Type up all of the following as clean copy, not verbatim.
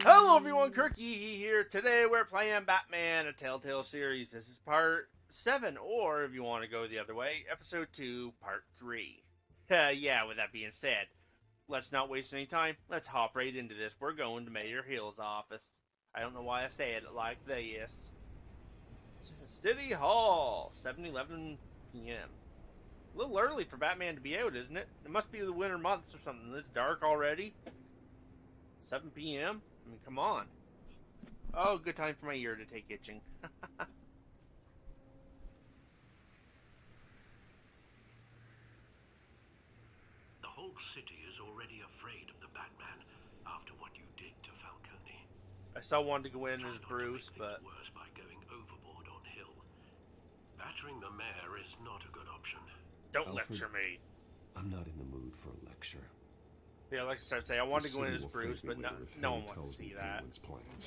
Hello everyone, Kirky here. Today we're playing Batman, a Telltale series. This is part 7, or if you want to go the other way, episode 2, part 3. Yeah, with that being said, let's not waste any time. Let's hop right into this. We're going to Mayor Hill's office. I don't know why I say it like this. City Hall, 7:11 p.m. A little early for Batman to be out, isn't it? It must be the winter months or something. It's dark already. 7 p.m.? I mean, come on. Oh, good time for my ear to take itching. The whole city is already afraid of the Batman after what you did to Falcone. I still wanted to go in Try as not to Bruce, make but... things worse by going overboard on Hill. Battering the mayor is not a good option. Don't Alfred, lecture me. I'm not in the mood for a lecture. Yeah, like I started saying, I wanted to go in The as city will Bruce, thank but me later if no Hill one wants to tells see me that. Penguin's plans.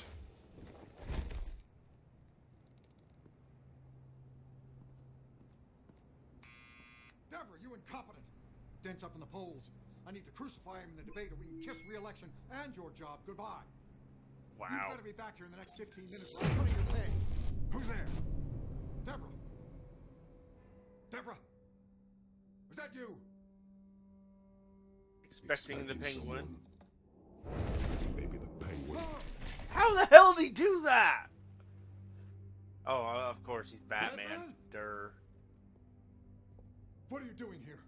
Deborah, you incompetent! Dent's up in the polls. I need to crucify him in the debate, or we can kiss re-election and your job goodbye. You Wow. better be back here in the next 15 minutes, or I'm cutting your pay. Who's there? Deborah. Deborah. Was that you? Expecting the Penguin. Someone. Maybe the Penguin. Oh, How the hell did he do that? Oh, of course, he's Batman. Batman? Durr. what are you doing here?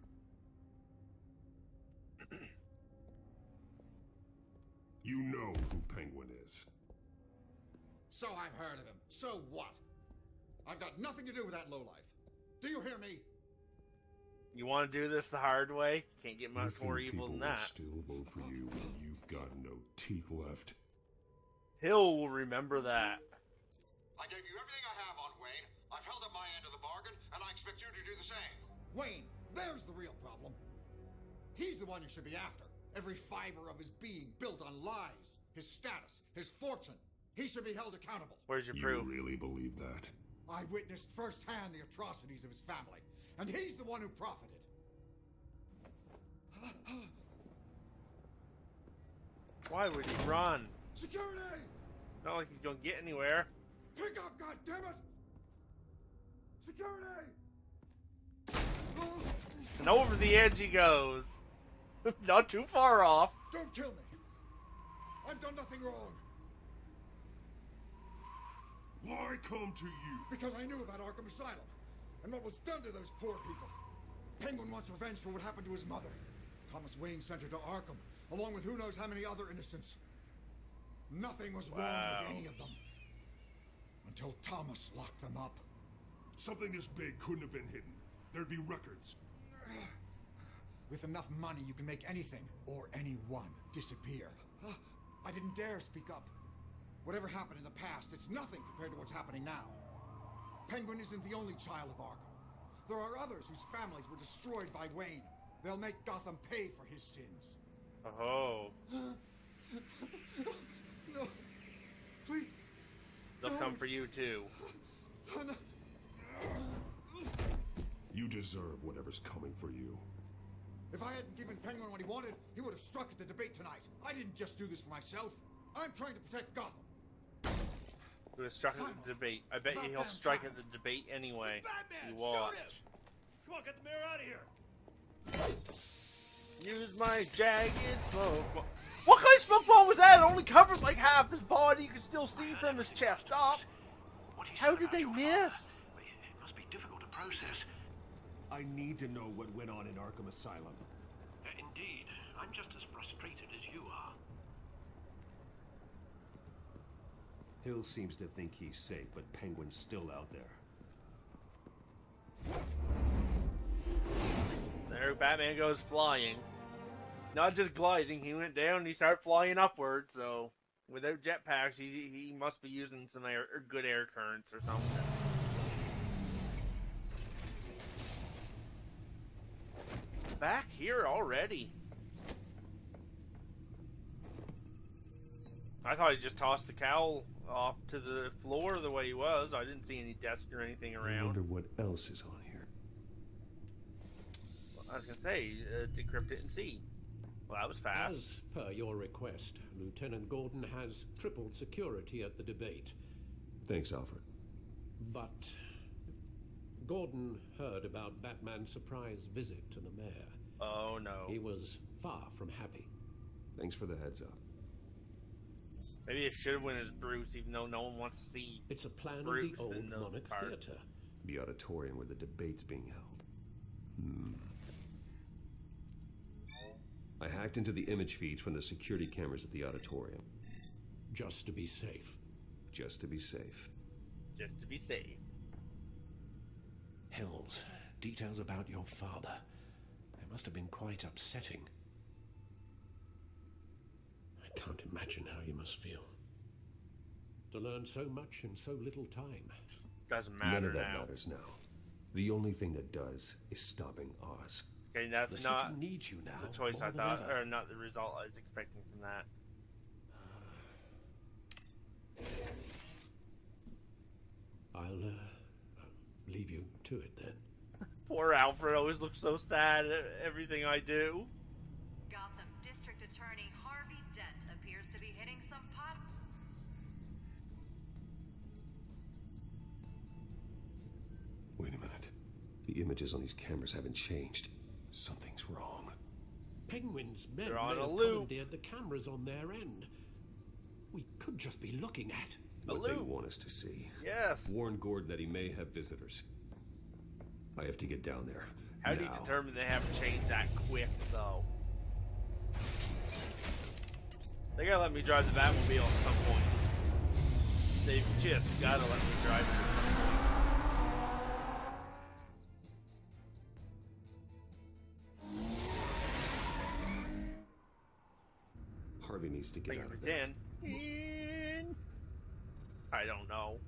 You know who Penguin is. So I've heard of him. So what? I've got nothing to do with that lowlife. Do you hear me? You want to do this the hard way? Can't get You much think more evil people than will that. still vote for you when you've got no teeth left? Hill will remember that. I gave you everything I have on Wayne. I've held up my end of the bargain, and I expect you to do the same. Wayne, there's the real problem. He's the one you should be after. Every fiber of his being built on lies. His status, his fortune. He should be held accountable. Where's your You proof? really believe that? I witnessed firsthand the atrocities of his family, and he's the one who profited. Why would he run? Security! Not like he's gonna get anywhere. Pick up, goddammit! Security! And over the edge he goes. Not too far off. Don't kill me! I've done nothing wrong, Why come to you? because I knew about Arkham Asylum, and what was done to those poor people. Penguin wants revenge for what happened to his mother. Thomas Wayne sent her to Arkham, along with who knows how many other innocents. Nothing was wrong Wow. with any of them. Until Thomas locked them up. Something this big couldn't have been hidden. There'd be records. With enough money, you can make anything, or anyone, disappear. I didn't dare speak up. Whatever happened in the past, it's nothing compared to what's happening now. Penguin isn't the only child of Arkham. There are others whose families were destroyed by Wayne. They'll make Gotham pay for his sins. Oh. No. Please. They'll come for you too. Oh, no. You deserve whatever's coming for you. If I hadn't given Penguin what he wanted, he would have struck at the debate tonight. I didn't just do this for myself. I'm trying to protect Gotham. Would have struck at the debate. I bet you he'll strike at the debate anyway. Batman, You shoot watch. him! Come on, get the mayor out of here! Use my jagged smoke bomb. What kind of smoke bomb was that? It only covers like half his body. You can still see from his chest up. What do you How say did about they your miss? father? It must be difficult to process. I need to know what went on in Arkham Asylum. Indeed, I'm just as frustrated as you are. Hill seems to think he's safe, but Penguin's still out there. There, Batman goes flying. Not just gliding, he went down and he started flying upward, so without jetpacks, he must be using some good air currents or something. Back here already. I thought he just tossed the cowl off to the floor the way he was. I didn't see any desk or anything I around. wonder what else is on here. I was gonna say, decrypt it and see. Well, that was fast. As per your request, Lieutenant Gordon has tripled security at the debate. Thanks, Alfred. But Gordon heard about Batman's surprise visit to the mayor. Oh no. He was far from happy. Thanks for the heads up. Maybe it should have went as Bruce, even though no one wants to see It's a plan Bruce of the old in those Monarch parts. Theatre. The auditorium where the debate's being held. I hacked into the image feeds from the security cameras at the auditorium. Just to be safe. Just to be safe. just to be safe. Hills, details about your father. They must have been quite upsetting. I can't imagine how you must feel. To learn so much in so little time. Doesn't None matter of that now. matters now. The only thing that does is stopping Oz. Okay, that's The not city needs you now. the choice more I than thought, ever. or not the result I was expecting from that. I'll leave you to it then. Poor Alfred always looks so sad at everything I do. Gotham District Attorney Harvey Dent appears to be hitting some pot. Wait a minute. The images on these cameras haven't changed. Something's wrong. Penguin's men They're on may a have loop. commandeered the cameras on their end. We could just be looking at. What they loop. want us to see. Yes. Warn Gordon that he may have visitors. I have to get down there. How do you now. determine they have to change that quick, though? They gotta let me drive the Batmobile at some point. They've just gotta let me drive it at some point. Harvey needs to get Thank you out for of there. 10. I don't know.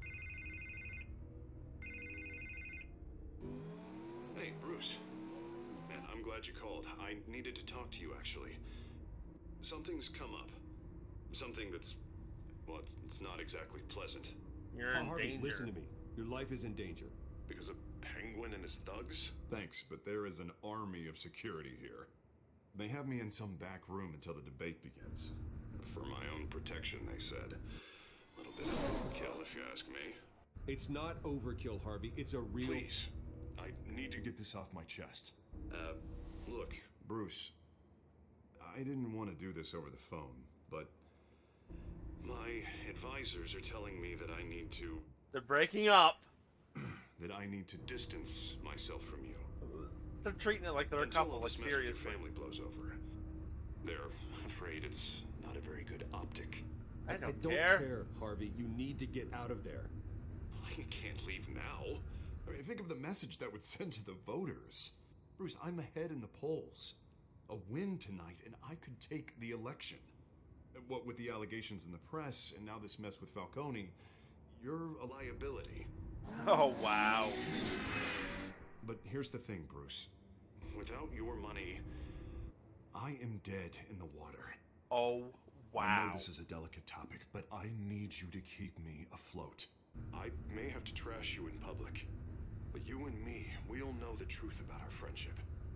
Hey, Bruce. Man, I'm glad you called. I needed to talk to you, actually. Something's come up. Something that's... well, it's not exactly pleasant. You're in Harvey, danger. listen to me. Your life is in danger. Because of Penguin and his thugs? Thanks, but there is an army of security here. They have me in some back room until the debate begins. For my own protection, they said. A little bit of overkill, if you ask me. It's not overkill, Harvey. It's a real... Please. I need to To get this off my chest. look. Bruce, I didn't want to do this over the phone, but My advisors are telling me that I need to... They're breaking up. that I need to distance myself from you. They're treating it like they're a Until couple, all like this mess with your seriously. family blows over. They're afraid it's not a very good optic. I don't don't care. care, Harvey. You need to get out of there. I can't leave now. I mean, think of the message that would send to the voters. Bruce, I'm ahead in the polls. A win tonight, and I could take the election. What with the allegations in the press, and now this mess with Falcone, you're a Liability. Oh, wow. But here's the thing, Bruce. Without your money, I am dead in the water. Oh, I wow. know this is a delicate topic, but I need you to keep me afloat. I may have to trash you in public. But you and me, we'll know the truth about our friendship.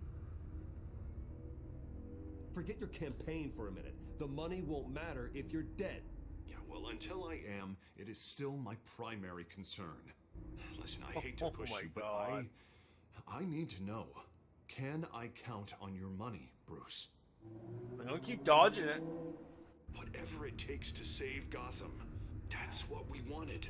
Forget your campaign for a minute. The money won't matter if you're dead. Yeah, well, until I am... It is still my primary concern. Listen, I hate to Oh push my you, but God. I need to know. Can I count on your money, Bruce? I'm gonna keep dodging it. whatever it takes to save Gotham, that's what we wanted.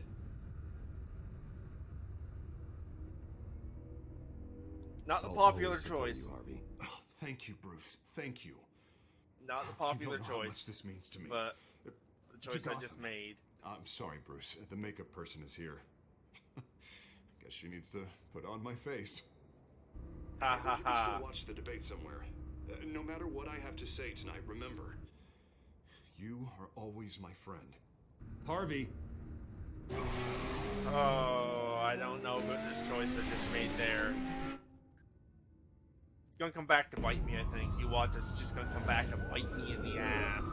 Not the I'll popular always support choice. You, Harvey. Oh, thank you, Bruce. Thank you. Not the You popular don't know how choice. much this means to me. But the To choice I just Gotham. made. I'm sorry, Bruce. The makeup person is here. Guess she needs to put on my face. Ha ha You can ha. still watch the debate somewhere. No matter what I have to say tonight, remember. You are always my friend. Harvey! Oh, I don't know about this choice I just made there. It's gonna come back to bite me, I think. You watch, it's just gonna come back and bite me in the ass.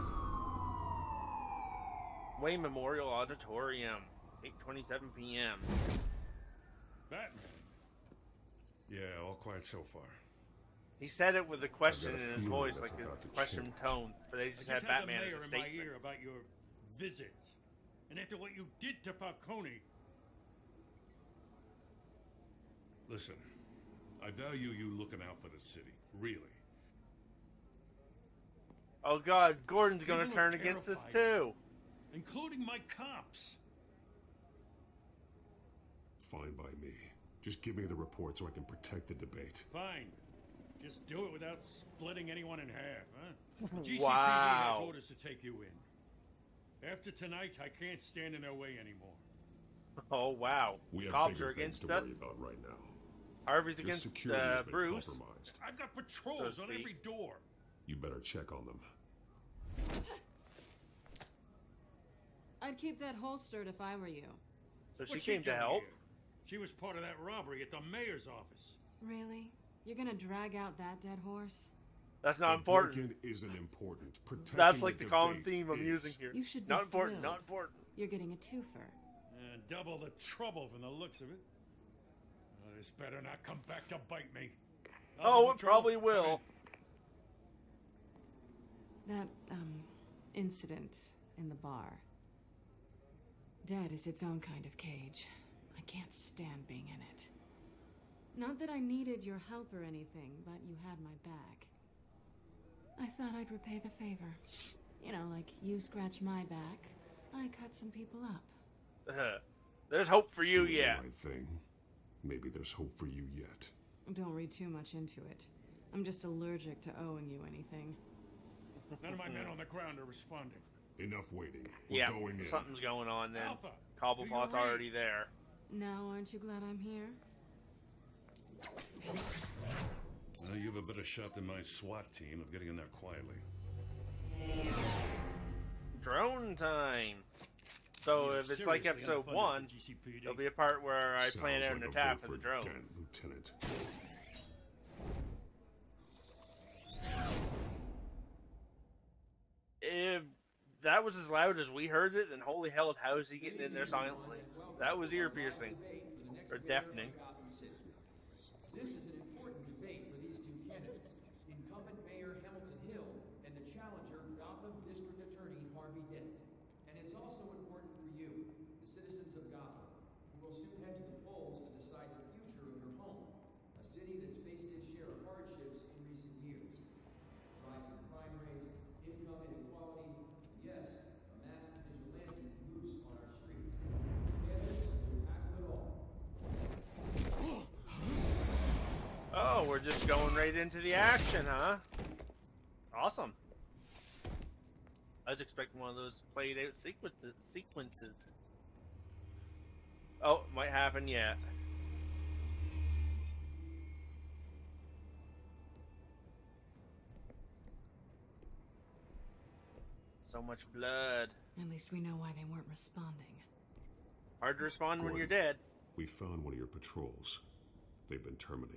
Wayne Memorial Auditorium, 8:27 p.m. Batman. Yeah, all quiet so far. He said it with a question I've got a in his feeling voice, that's like about a to question change. tone, but they I just just had had Batman the as mayor a in my statement. ear about your visit. And after what you did to Falcone... Listen, I value you looking out for the city. Really. Oh god, Gordon's gonna People turn are against this terrified. too. Including my cops. Fine by me. Just give me the report so I can protect the debate. Fine. Just do it without splitting anyone in half, huh? The GCPD Wow. has orders to take you in. After tonight, I can't stand in their way anymore. Oh wow, We have cops bigger are things against to us. worry about right now. Harvey's Your against security has been Bruce. compromised. I've got patrols So on speak. every door. You better check on them. I'd keep that holstered if I were you. So she What's came to doing help. here? She was part of that robbery at the mayor's office. Really? You're gonna drag out that dead horse? That's not The important. break-in isn't important. Protecting That's like the common debate theme I'm is. using here. You should be Not important. thrilled. Not important. You're getting a twofer. And double the trouble from the looks of it. This better not come back to bite me. Oh, Alpha it Patrol, probably come will. That, incident in the bar. Dead is its own kind of cage. I can't stand being in it. Not that I needed your help or anything, but you had my back. I thought I'd repay the favor. You know, like you scratch my back, I cut some people up. There's hope for you Doing the yet. right thing. Maybe there's hope for you yet. Don't read too much into it. I'm just allergic to owing you anything. None of my men on the ground are responding. Enough waiting. We're Yeah, going in. something's going on then. Alpha, Cobblepot's do your already there. Now, aren't you glad I'm here? Well, you have a better shot than my SWAT team of getting in there quietly. Drone time. So if it's like Seriously episode underfunded 1, the GCPD. there'll be a part where I plan Sounds out an like a attack vote for the drones. Dent, Lieutenant. If that was as loud as we heard it, then holy hell, how is he getting in there silently? That was ear piercing. Or deafening. This is an important debate for these two candidates, incumbent Mayor Hamilton Hill and the challenger Gotham District Attorney Harvey Dent. And it's also important for you, the citizens of Gotham, who will soon head to the polls to decide the future of your home, a city that's faced its share of hardships in recent years. Rising crime rates, income inequality, and yes, a massive vigilante loose on our streets. Together, we'll tackle it all. Oh, we're just going right into the action, huh? Awesome. I was expecting one of those played out sequences. Oh, might happen yet. So much blood. At least we know why they weren't responding. Hard to respond when Gordon, you're dead. We found one of your patrols. They've been terminated.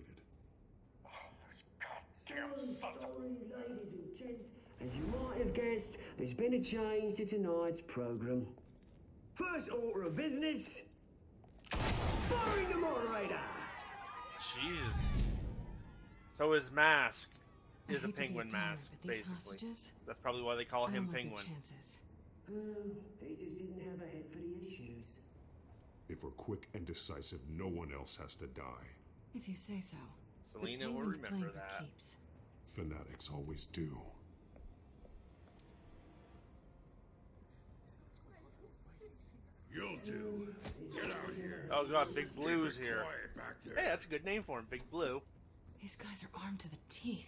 Sorry, ladies and gents. As you might have guessed, there's been a change to tonight's program. First order of business, firing the moderator. Jesus. So his mask I is a hate to be penguin downer, mask, but these basically. hostages, That's probably why they call I him don't like their Penguin. chances. They just didn't have a head for the issues. If we're quick and decisive, no one else has to die. If you say so. Selena The will Penguins remember playing for that. keeps. Fanatics always do. You'll do. Get out here. Oh god, Big Blue's here. Quiet back there. Hey, that's a good name for him, Big Blue. These guys are armed to the teeth.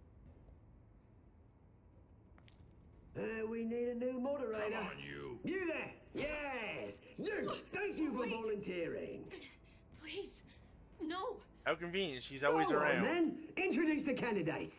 We need a new moderator. Come on, you. You there? Yes. You. Thank you for Wait. volunteering. Please, no. How convenient, she's always Go on, around. then. Introduce the candidates.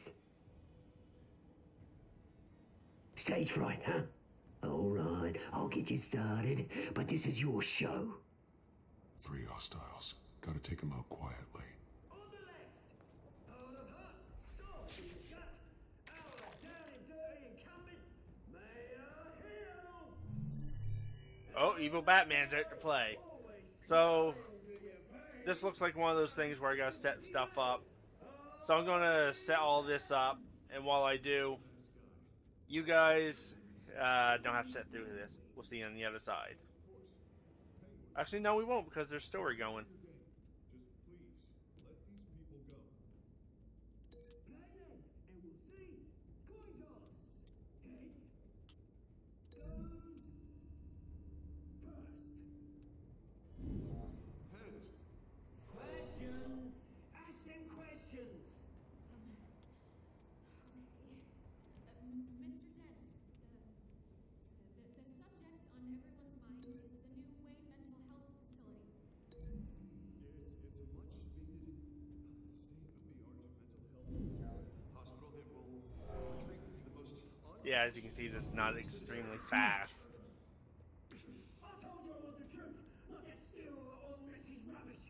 Stage fright, huh? All right, I'll get you started, but this is your show. 3 hostiles. Gotta take them out quietly. On the left, out of hut, stop, shut, our down and dirty incumbent, Mayor Hill. Oh, evil Batman's out to play. So, this looks like one of those things where I gotta set stuff up So I'm gonna set all this up, and while I do, you guys don't have to sit through this. We'll see you on the other side. Actually, no, we won't, because there's story going. Questions! Ask them questions! Mr. Dent, the subject on everyone's mind is the new Wayne Mental Health Facility. It's a much-needed state-of-the-art mental health hospital that will treat the most Yeah, as you can see, this is not extremely fast. I told you I want the truth, not that still all this is rubbish.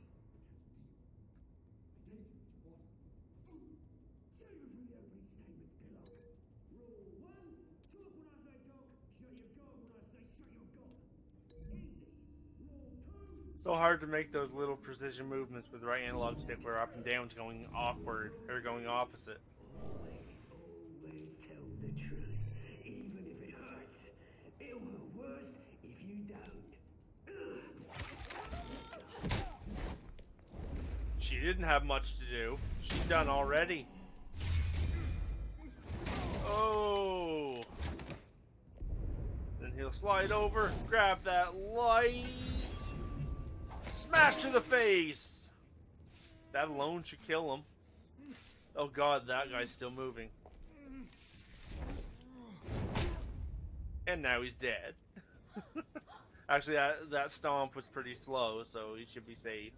Say with me the opening statements, Pillock. Rule 1, talk when I say talk, shut your gob when I say shut your gob. Easy. Rule 2, So hard to make those little precision movements with the right analog stick where up and down's going awkward, or going opposite. always tell the truth, even if it hurts. It'll hurt worse if you don't. She didn't have much to do. She's done already. Oh! Then he'll slide over, grab that light, smash to the face! That alone should kill him. Oh god, that guy's still moving. And now he's dead. Actually, that stomp was pretty slow, so he should be safe.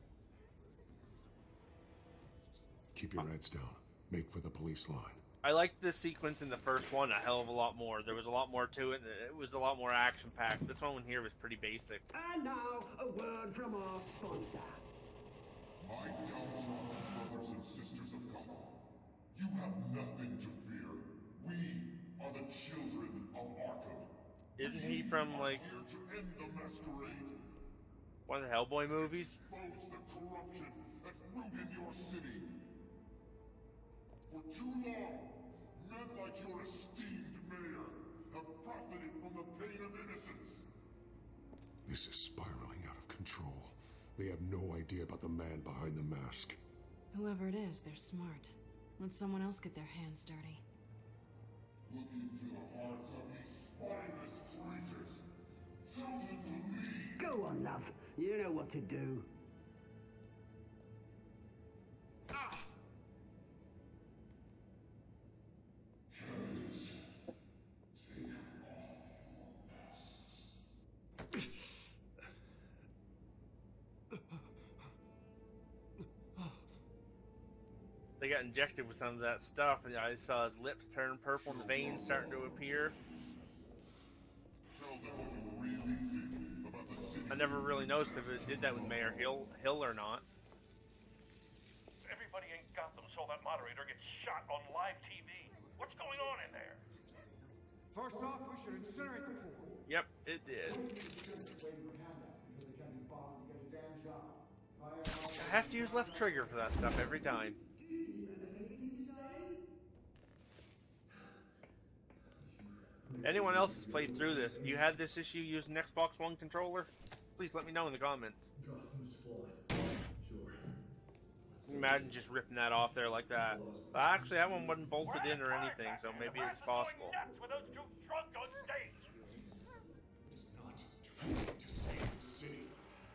Keep your heads down. Make for the police line. I liked this sequence in the first one a hell of a lot more. There was a lot more to it, and it was a lot more action-packed. This one here was pretty basic. And now, a word from our sponsor. My downtrodden brothers and sisters of Gotham, you have nothing to fear. We are the children of Arkham. Isn't he from, like, Here to end the masquerade. one of the Hellboy movies? Expose the corruption that's rooted your city. For too long, men like your esteemed mayor have profited from the pain of innocence. This is spiraling out of control. They have no idea about the man behind the mask. Whoever it is, they're smart. Let someone else get their hands dirty. Look into the hearts of these spineless creatures, chosen to lead. Go on, love. You know what to do. Candidates, take off your masks. They got injected with some of that stuff, and I saw his lips turn purple and the veins starting to appear. Tell them what you really think about the city. I never really noticed if it did that with Mayor Hill or not. Everybody in Gotham saw that moderator get shot on live TV. What's going on in there? First off, we should incinerate the pool. Yep, it did. I have to use left trigger for that stuff every time. Anyone else has played through this? If you had this issue using Xbox One controller, please let me know in the comments. Imagine just ripping that off there like that. But actually, that one wasn't bolted in or anything, so maybe it's possible. Nuts with those two drunk on stage. To save the city.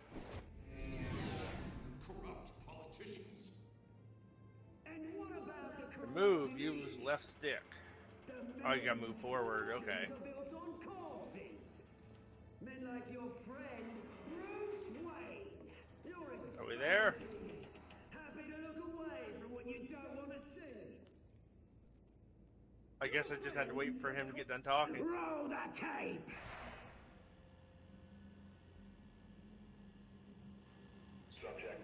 Corrupt politicians. And what about the To move, use left stick. Oh, you gotta move forward, okay. built on corpses. Men like your friend, Bruce Wayne. You're as Are we there? happy to look away from what you don't want to see. I guess I just had to wait for him to get done talking. Roll the tape. Subject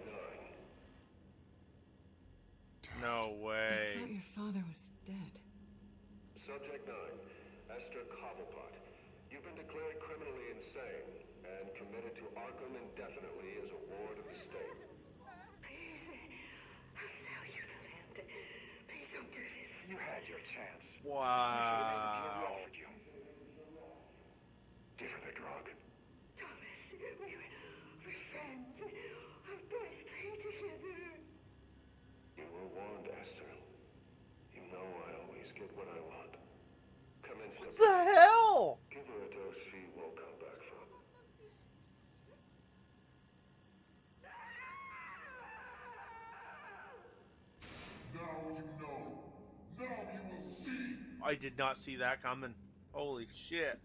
9. No I way. thought your father was dead. Subject 9. Esther Cobblepot. You've been declared criminally insane and committed to Arkham indefinitely as a ward of the state. Please, I'll sell you the land. You had your chance. Wow. You. Give her the drug. Thomas, we're friends. Our best pray together. You were warned, Esther. You know I always get what I want. Come in, What the hell? Give her a dose she won't come back from. Now you know. Now you will see. I did not see that coming. Holy shit.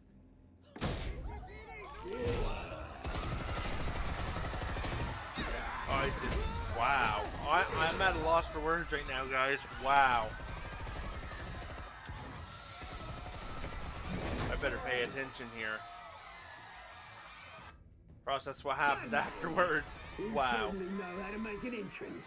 I just, wow. I'm at a loss for words right now, guys. Wow. I better pay attention here. Process what happened afterwards. Wow. You certainly know how to make an entrance.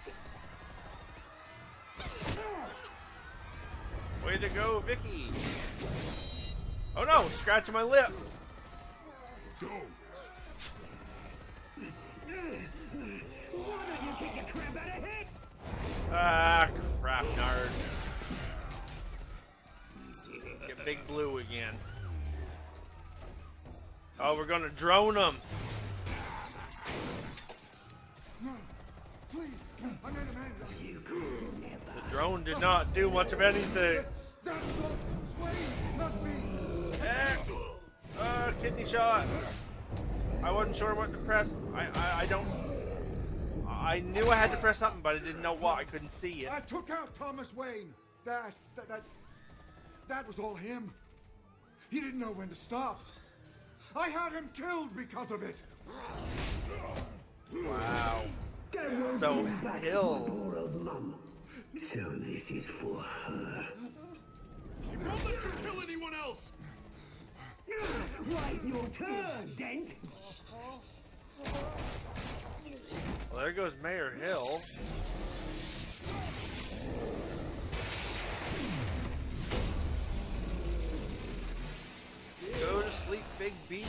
Way to go, Vicky. Oh no, scratching my lip. Go. Why don't you kick the crap out of it? Ah, crap, nards. Get Big Blue again. Oh, we're gonna drone them. No, please, I'm not a man. You could never. The drone did not do much of anything. That was all Swain, not me. X! Kidney shot. I wasn't sure what to press. I don't. I knew I had to press something, but I didn't know what. I couldn't see it. I took out Thomas Wayne. That was all him. He didn't know when to stop. I had him killed because of it. Wow. So, Hill. Poor old mum. So this is for her. Don't let you kill anyone else! Right, your turn, Dent. Well, there goes Mayor Hill. Go to sleep, big beast.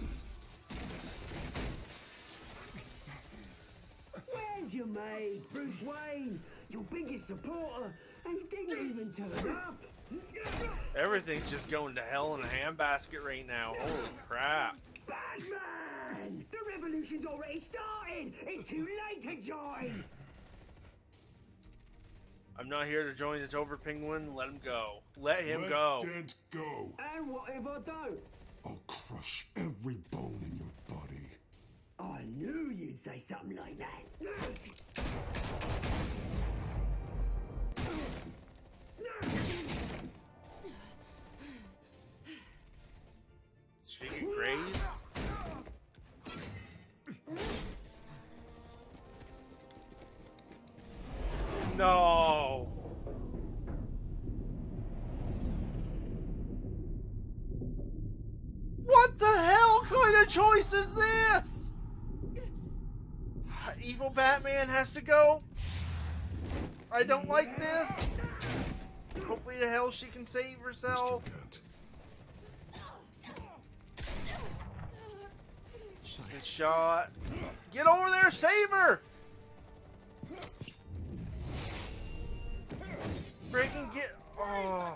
Where's your mate, Bruce Wayne? Your biggest supporter, and he didn't even turn up. Everything's just going to hell in a handbasket right now. Holy crap. Batman! The revolution's already started! It's too late to join! I'm not here to join. It's over, Penguin. Let him go. Let him go. Let Dent go. And what if I don't? I'll crush every bone in your body. I knew you'd say something like that. She get grazed? No. What the hell kind of choice is this? Evil Batman has to go? I don't like this. Hopefully the hell she can save herself. She's been shot. Get over there, save her! Freaking get. Oh.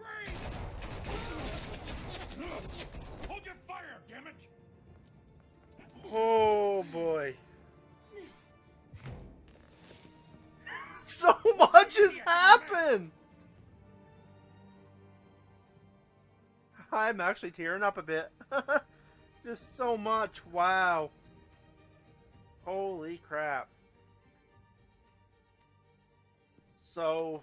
Hold your fire, damn it! Oh boy. So much has happened! I'm actually tearing up a bit. Just so much. Wow. Holy crap. So,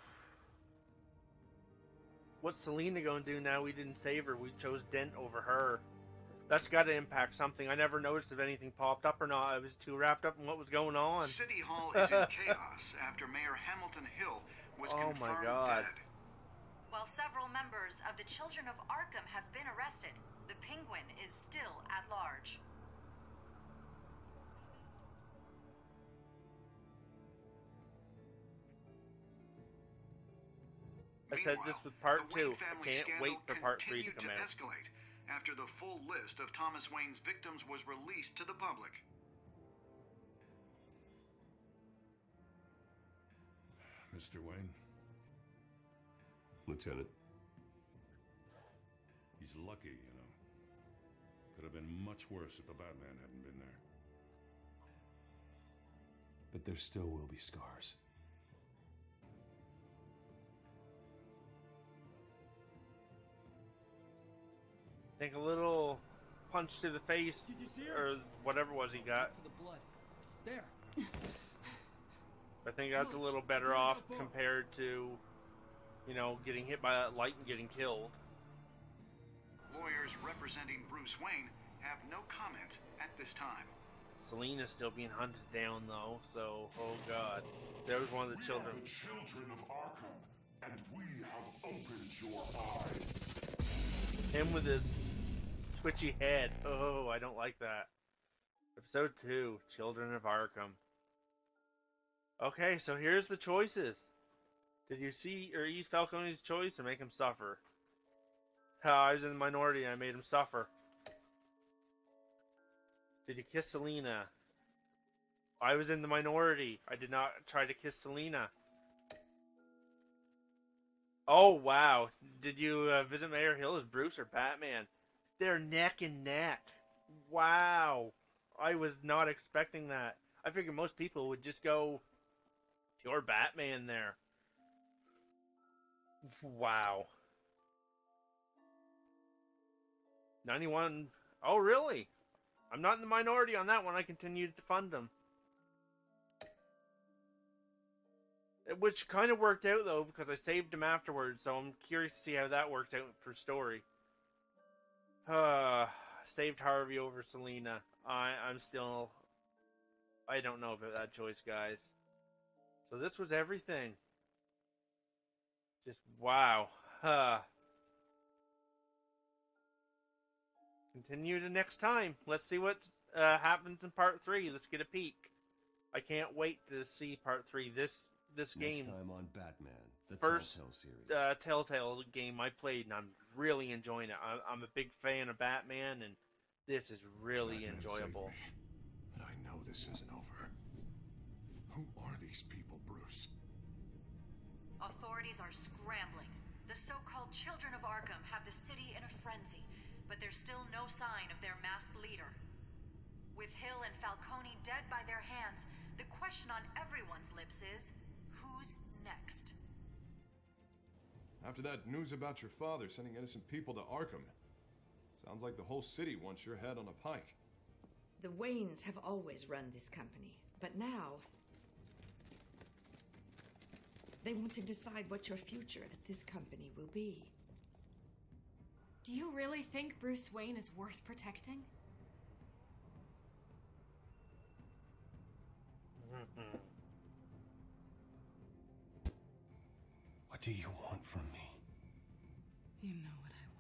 what's Selina going to do now? We didn't save her. We chose Dent over her. That's got to impact something. I never noticed if anything popped up or not. I was too wrapped up in what was going on. City Hall is in chaos after Mayor Hamilton Hill was confirmed dead. While several members of the Children of Arkham have been arrested, the Penguin is still at large. I said this was part 2. I can't wait for part 3 to come out. Escalate after the full list of Thomas Wayne's victims was released to the public. Mr. Wayne, Lieutenant. He's lucky, you know. Could have been much worse if the Batman hadn't been there. But there still will be scars. I think a little punch to the face, Did you see her? or whatever it was he got. For the blood. There. I think that's a little better off compared to, you know, getting hit by that light and getting killed. Lawyers representing Bruce Wayne have no comment at this time. Selina's still being hunted down, though, so, oh god. There was one of the children. We are the children of Arkham, and we have opened your eyes. Him with his twitchy head. Oh, I don't like that. Episode 2, Children of Arkham. Okay, so here's the choices. Did you see or ease Falcone's choice or make him suffer? I was in the minority and I made him suffer. Did you kiss Selina? I was in the minority. I did not try to kiss Selina. Oh, wow. Did you visit Mayor Hill as Bruce or Batman? They're neck and neck. Wow. I was not expecting that. I figured most people would just go, you're Batman there. Wow. 91. Oh, really? I'm not in the minority on that one. I continued to fund them. Which kind of worked out, though, because I saved him afterwards, so I'm curious to see how that works out for story. Saved Harvey over Selina. I'm still... I don't know about that choice, guys. So this was everything. Just, wow. Continue to next time. Let's see what happens in part 3. Let's get a peek. I can't wait to see part 3. This game. Next time on Batman, the first Telltale series. Telltale game I played, and I'm really enjoying it. I'm a big fan of Batman, and this is really enjoyable. But I know this isn't over. Who are these people, Bruce? Authorities are scrambling. The so-called Children of Arkham have the city in a frenzy, but there's still no sign of their masked leader. With Hill and Falcone dead by their hands, the question on everyone's lips is, who's next? After that news about your father sending innocent people to Arkham, sounds like the whole city wants your head on a pike. The Waynes have always run this company, but now they want to decide what your future at this company will be. Do you really think Bruce Wayne is worth protecting? What do you want from me? You know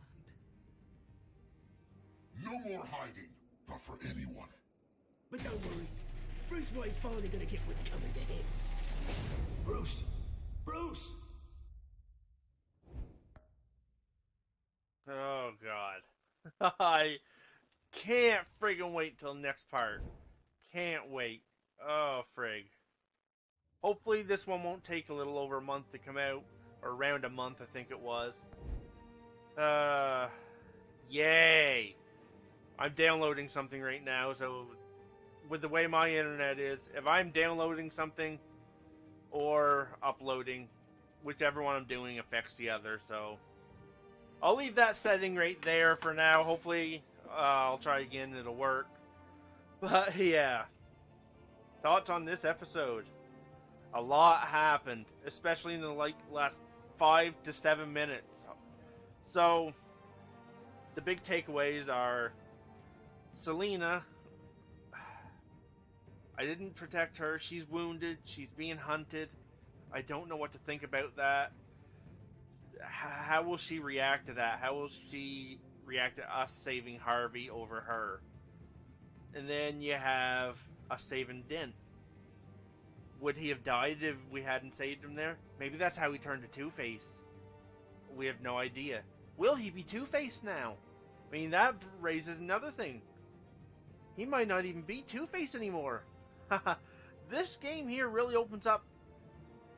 what I want. No more hiding, not for anyone. But don't worry, Bruce Wayne's finally gonna get what's coming to him. Bruce! Bruce! Oh, God. I can't friggin' wait till next part. Can't wait. Oh, frig. Hopefully this one won't take a little over a month to come out. Or around a month, I think it was. Yay! I'm downloading something right now, so with the way my internet is, if I'm downloading something or uploading, whichever one I'm doing affects the other, so I'll leave that setting right there for now. Hopefully, I'll try again, it'll work. But, yeah. Thoughts on this episode? A lot happened, especially in the last 5 to 7 minutes. So, the big takeaways are Selina, I didn't protect her. She's wounded. She's being hunted. I don't know what to think about that. How will she react to that? How will she react to us saving Harvey over her? And then you have us saving Dent. Would he have died if we hadn't saved him there? Maybe that's how he turned to Two-Face. We have no idea. Will he be Two-Face now? I mean, that raises another thing. He might not even be Two-Face anymore. This game here really opens up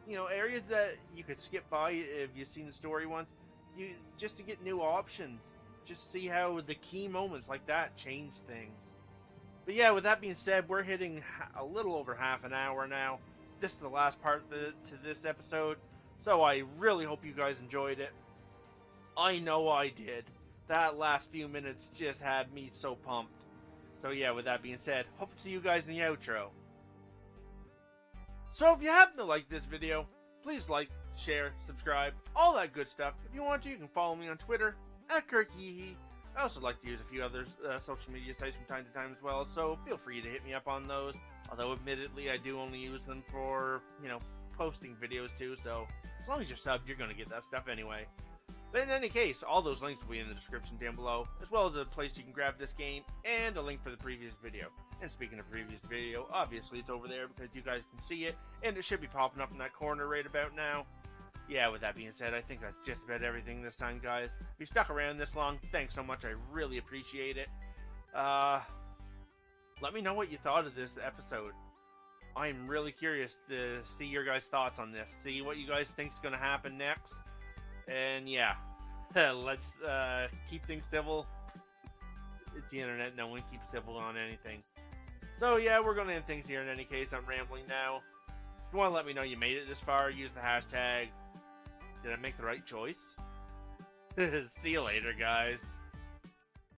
areas that you could skip by if you've seen the story once, just to get new options, just see how the key moments like that change things. But yeah, with that being said, we're hitting a little over half an hour now. This is the last part to this episode, so I really hope you guys enjoyed it. I know I did. That last few minutes just had me so pumped. So yeah, with that being said, hope to see you guys in the outro. So if you happen to like this video, please like, share, subscribe, all that good stuff. If you want to, you can follow me on Twitter, @KirkYeeHee. I also like to use a few other social media sites from time to time as well, so feel free to hit me up on those. Although, admittedly, I do only use them for, posting videos too, so as long as you're subbed, you're going to get that stuff anyway. But in any case, all those links will be in the description down below, as well as a place you can grab this game, and a link for the previous video. And speaking of previous video, obviously it's over there because you guys can see it, and it should be popping up in that corner right about now. Yeah, with that being said, I think that's just about everything this time, guys. If you stuck around this long, thanks so much, I really appreciate it. Let me know what you thought of this episode. I'm really curious to see your guys' thoughts on this, see what you guys think is going to happen next. And yeah, let's keep things civil. It's the internet, no one keeps civil on anything. So yeah, we're going to end things here in any case. I'm rambling now. If you want to let me know you made it this far, use the hashtag. Did I make the right choice? See you later, guys.